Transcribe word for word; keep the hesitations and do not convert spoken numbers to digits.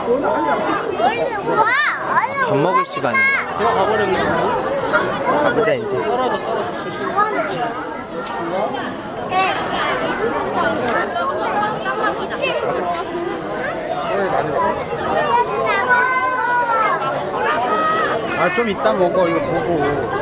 밥 먹을 시간이야. 제가 가버렸네. 가보자 이제. 썰어도 썰어도. 아, 좀 이따 먹어. 이거 보고.